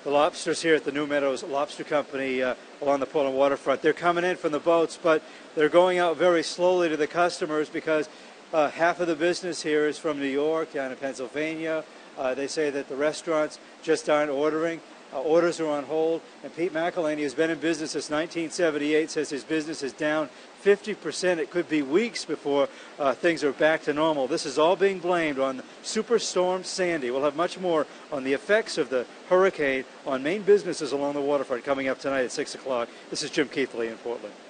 The lobsters here at the New Meadows Lobster Company along the Portland waterfront. They're coming in from the boats, but they're going out very slowly to the customers because half of the business here is from New York, down in Pennsylvania. They say that the restaurants just aren't ordering. Orders are on hold. And Pete McElhaney has been in business since 1978, says his business is down 50%. It could be weeks before things are back to normal. This is all being blamed on Superstorm Sandy. We'll have much more on the effects of the hurricane on Maine businesses along the waterfront coming up tonight at 6 o'clock. This is Jim Keithley in Portland.